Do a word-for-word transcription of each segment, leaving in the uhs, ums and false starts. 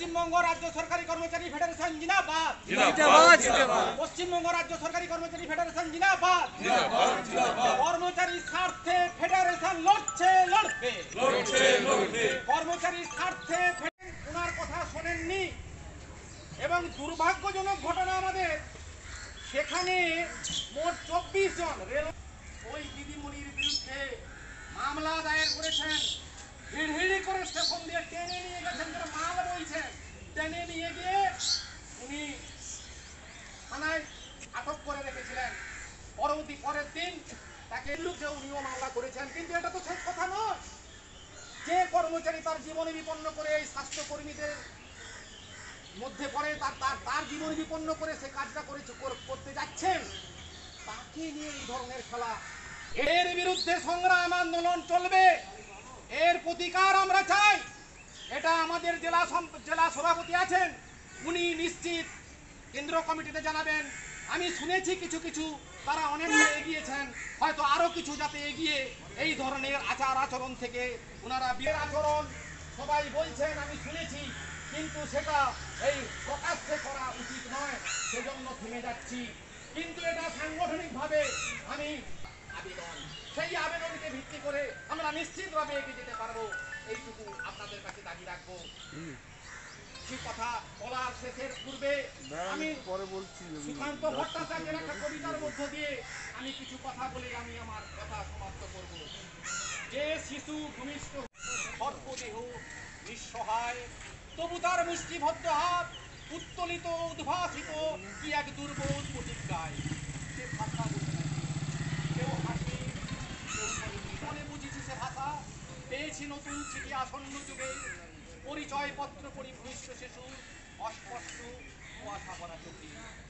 পশ্চিমবঙ্গ রাজ্য সরকারি কর্মচারী ফেডারেশন জিন্দাবাদ। পশ্চিমবঙ্গ রাজ্য সরকারি কর্মচারী ফেডারেশন জিন্দাবাদ। কর্মচারীর স্বার্থে ফেডারেশন লড়ছে লড়বে। কর্মচারীর স্বার্থে ওনার কথা শোনেননি এবং দুর্ভাগ্যজনক ঘটনা আমাদের সেখানে মোট চব্বিশ জন রেল ওই দিদিমণির বিরুদ্ধে মামলা দায়ের করেছেন। হিড়হিড়ি করে স্টেশন দিয়ে টেনে নিয়ে গেছেন, মাল বইছেন, টেনে নিয়ে গিয়ে উনি থানায় আটক করে রেখেছিলেন। পরবর্তী পরের দিন তাকে বিরুদ্ধে উনিও মামলা করেছেন। কিন্তু এটা তো শেষ কথা নয়। যে কর্মচারী তার জীবনে বিপন্ন করে এই স্বাস্থ্যকর্মীদের মধ্যে পড়ে তার তার তার জীবন বিপন্ন করে সে কাজটা করেছে করতে যাচ্ছেন, তাকে নিয়ে এই ধরনের খেলা। এর বিরুদ্ধে সংগ্রাম আন্দোলন চলবে, এর প্রতিকার আমরা চাই। এটা আমাদের জেলা জেলা সভাপতি আছেন, উনি নিশ্চিত কেন্দ্র কমিটিতে জানাবেন। আমি শুনেছি কিছু কিছু তারা অনেকটা এগিয়েছেন, হয়তো আরো কিছু যাতে এগিয়ে এই ধরনের আচার আচরণ থেকে ওনারা বিয়ের আচরণ সবাই বলছেন, আমি শুনেছি, কিন্তু সেটা এই প্রকাশ্যে করা উচিত নয়, সেজন্য থেমে যাচ্ছি। কিন্তু এটা সাংগঠনিকভাবে আমি আবেদন, সেই আবেদনকে ভিত্তি করে আমরা নিশ্চিতভাবে এগিয়ে যেতে পারবো, এইটুকু আপনাদের কাছে দাবি রাখবো। সেই কথা বলার শেষের পূর্বে আমি পরে বলছি সুকান্ত ভট্টাচার্যের একটা কবিতার মধ্য দিয়ে আমি কিছু কথা বলে আমি আমার কথা সমাপ্ত করব। যে শিশু ভূমিষ্ঠ সর্বদেহ নিঃসহায়, তবু তার মুষ্টিবদ্ধ হাত উত্তোলিত উদ্ভাসিত কি এক দুর্বোধ প্রতিজ্ঞায়। সে ভাষা বুঝে কেউ হাসি মনে বুঝেছি সে ভাষা, পেয়েছি নতুন চিঠি আসন্ন যুগে, পরিচয় পত্র পরিভূষ্ট শিশু অস্পষ্ট কুয়াশা ভরা চোখে।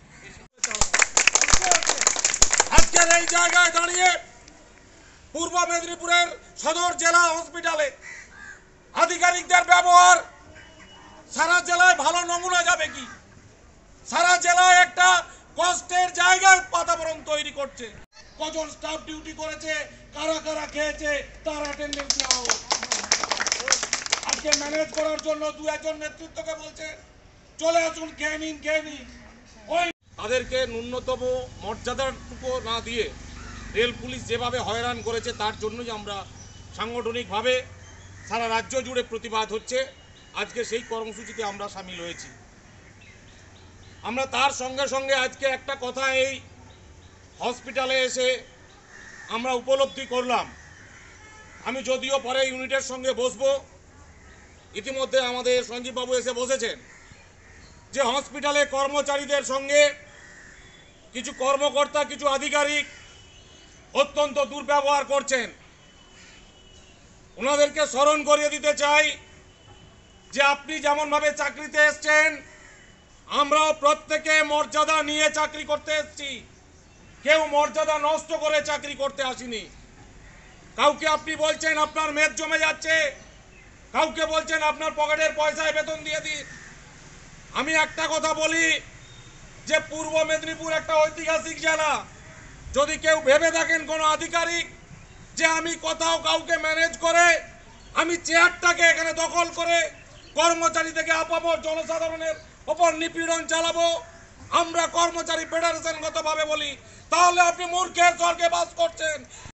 আজকের এই জায়গায় দাঁড়িয়ে পূর্ব মেদিনীপুরের সদর জেলা হসপিটালে আধিকারিকদের ব্যবহার সারা জেলায় ভালো নমুনা যাবে কি? সারা জেলায় একটা কষ্টের জায়গায় বাতাবরণ তৈরি করছে। কজন স্টাফ ডিউটি করেছে, কারা কারা খেয়েছে, তার অ্যাটেন্ডেন্স নেওয়া হোক। আজকে ম্যানেজ করার জন্য দু একজন নেতৃত্বকে বলছে চলে আসুন, খেয়ে নিন খেয়ে নিন। ওই তাদেরকে ন্যূনতম মর্যাদাটুকু না দিয়ে রেল পুলিশ যেভাবে হয়রান করেছে, তার জন্যই আমরা সাংগঠনিকভাবে সারা রাজ্য জুড়ে প্রতিবাদ হচ্ছে। আজকে সেই কর্মসূচিতে আমরা সামিল হয়েছি। আমরা তার সঙ্গে সঙ্গে আজকে একটা কথা এই হসপিটালে এসে আমরা উপলব্ধি করলাম। আমি যদিও পরে ইউনিটের সঙ্গে বসবো, ইতিমধ্যে আমাদের সঞ্জীববাবু এসে বসেছেন, যে হসপিটালে কর্মচারীদের সঙ্গে কিছু কর্মকর্তা কিছু আধিকারিক অত্যন্ত দুর্ব্যবহার করছেন। ওনাদেরকে স্মরণ করিয়ে দিতে চাই যে আপনি যেমনভাবে চাকরিতে এসছেন, আমরাও প্রত্যেকে মর্যাদা নিয়ে চাকরি করতে এসেছি। কেউ মর্যাদা নষ্ট করে চাকরি করতে আসিনি। কাউকে আপনি বলছেন আপনার মেদ জমে যাচ্ছে, কাউকে বলছেন আপনার পকেটের পয়সায় বেতন দিয়ে দিন। আমি একটা কথা বলি যে পূর্ব মেদিনীপুর একটা ঐতিহাসিক জেলা। যদি কেউ ভেবে থাকেন কোনো আধিকারিক যে আমি কোথাও কাউকে ম্যানেজ করে আমি চেয়ারটাকে এখানে দখল করে কর্মচারী থেকে আপামর জনসাধারণের ওপর নিপীড়ন চালাবো, আমরা কর্মচারী ফেডারেশনগতভাবে বলি, তাহলে আপনি মূর্খের স্বর্গে বাস করছেন।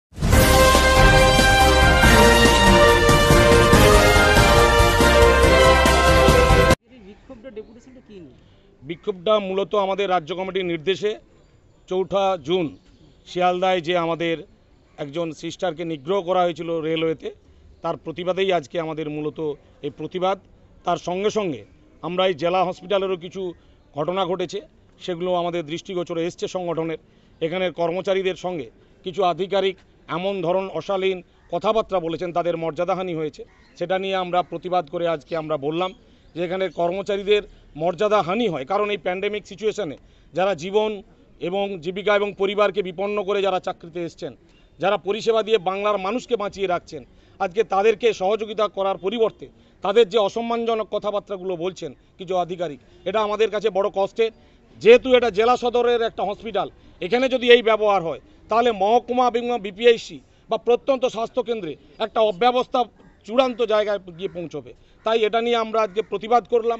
বিক্ষোভটা মূলত আমাদের রাজ্য কমিটির নির্দেশে চৌঠা জুন শিয়ালদায় যে আমাদের একজন সিস্টারকে নিগ্রহ করা হয়েছিল রেলওয়েতে, তার প্রতিবাদেই আজকে আমাদের মূলত এই প্রতিবাদ। তার সঙ্গে সঙ্গে আমরা এই জেলা হসপিটালেরও কিছু ঘটনা ঘটেছে, সেগুলো আমাদের দৃষ্টিগোচরে এসছে সংগঠনের। এখানের কর্মচারীদের সঙ্গে কিছু আধিকারিক এমন ধরন অশালীন কথাবার্তা বলেছেন, তাদের মর্যাদাহানি হয়েছে। সেটা নিয়ে আমরা প্রতিবাদ করে আজকে আমরা বললাম যে এখানের কর্মচারীদের মর্যাদাহানি হয়, কারণ এই প্যান্ডেমিক সিচুয়েশনে যারা জীবন এবং জীবিকা এবং পরিবারকে বিপন্ন করে যারা চাকরিতে এসছেন, যারা পরিষেবা দিয়ে বাংলার মানুষকে বাঁচিয়ে রাখছেন, আজকে তাদেরকে সহযোগিতা করার পরিবর্তে তাদের যে অসম্মানজনক কথাবার্তাগুলো বলছেন কিছু আধিকারিক, এটা আমাদের কাছে বড় কষ্টের। যেহেতু এটা জেলা সদরের একটা হসপিটাল, এখানে যদি এই ব্যবহার হয় তাহলে মহকুমা এবং বিপিএইচসি বা প্রত্যন্ত স্বাস্থ্যকেন্দ্রে একটা অব্যবস্থা চূড়ান্ত জায়গায় গিয়ে পৌঁছবে। তাই এটা নিয়ে আমরা আজকে প্রতিবাদ করলাম।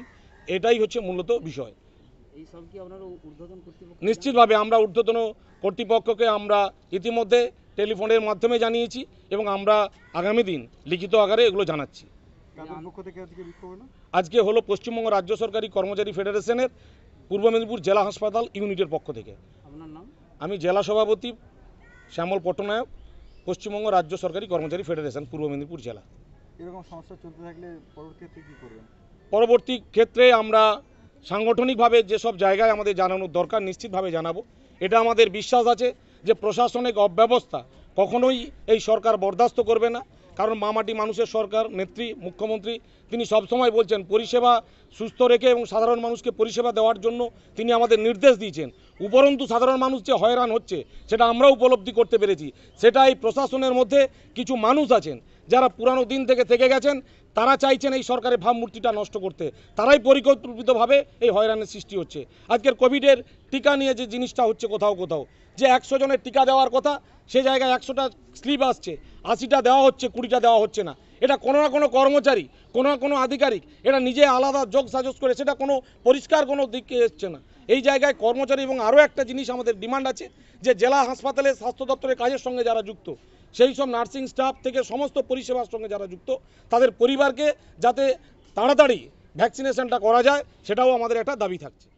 এটাই হচ্ছে মূলত বিষয়। এই সব কি আপনারা ঊর্ধ্বতন কর্তৃপক্ষ নিশ্চিতভাবে আমরা ঊর্ধ্বতন কর্তৃপক্ষকে আমরা ইতিমধ্যে টেলিফোনের মাধ্যমে জানিয়েছি এবং আমরা আগামী দিন লিখিত আকারে এগুলো জানাচ্ছি। কাদের পক্ষ থেকে আজকে বিক্ষোভ হলো? আজকে হলো পশ্চিমবঙ্গ রাজ্য সরকারি কর্মচারী ফেডারেশনের পূর্ব মেদিনীপুর জেলা হাসপাতাল ইউনিটের পক্ষ থেকে। আপনার নাম? আমি জেলা সভাপতি শ্যামল পট্টনায়ক, পশ্চিমবঙ্গ রাজ্য সরকারি কর্মচারী ফেডারেশন পূর্ব মেদিনীপুর জেলা। এরকম সমস্যা চলতে থাকলে পরবর্তী ক্ষেত্রে কী করবেন? পরবর্তী ক্ষেত্রে আমরা সাংগঠনিকভাবে যেসব জায়গায় আমাদের জানানোর দরকার নিশ্চিতভাবে জানাবো। এটা আমাদের বিশ্বাস আছে যে প্রশাসনিক অব্যবস্থা কখনোই এই সরকার বরদাস্ত করবে না, কারণ মামাটি মানুষের সরকার, নেত্রী মুখ্যমন্ত্রী তিনি সবসময় বলছেন পরিষেবা সুস্থ রেখে এবং সাধারণ মানুষকে পরিষেবা দেওয়ার জন্য তিনি আমাদের নির্দেশ দিয়েছেন। উপরন্তু সাধারণ মানুষ যে হয়রান হচ্ছে সেটা আমরা উপলব্ধি করতে পেরেছি। সেটা এই প্রশাসনের মধ্যে কিছু মানুষ আছেন যারা পুরানো দিন থেকে থেকে গেছেন, তারা চাইছেন এই সরকারের ভাবমূর্তিটা নষ্ট করতে, তারাই পরিকল্পিতভাবে এই হয়রানির সৃষ্টি হচ্ছে। আজকের কোভিডের টিকা নিয়ে যে জিনিসটা হচ্ছে কোথাও কোথাও, যে একশো জনের টিকা দেওয়ার কথা সে জায়গায় একশোটা স্লিপ আসছে, আশিটা দেওয়া হচ্ছে, কুড়িটা দেওয়া হচ্ছে না। এটা কোনো না কোনো কর্মচারী, কোনো না কোনো আধিকারিক এটা নিজে আলাদা যোগ সাজস করে, সেটা কোনো পরিষ্কার কোনো দিকে এসছে না। এই জায়গায় কর্মচারী এবং আরও একটা জিনিস আমাদের ডিমান্ড আছে যে জেলা হাসপাতালে স্বাস্থ্য দপ্তরের কাজের সঙ্গে যারা যুক্ত, সেই সব নার্সিং স্টাফ থেকে সমস্ত পরিষেবার সঙ্গে যারা যুক্ত, তাদের পরিবারকে যাতে তাড়াতাড়ি ভ্যাকসিনেশনটা করা যায় সেটাও আমাদের একটা দাবি থাকছে।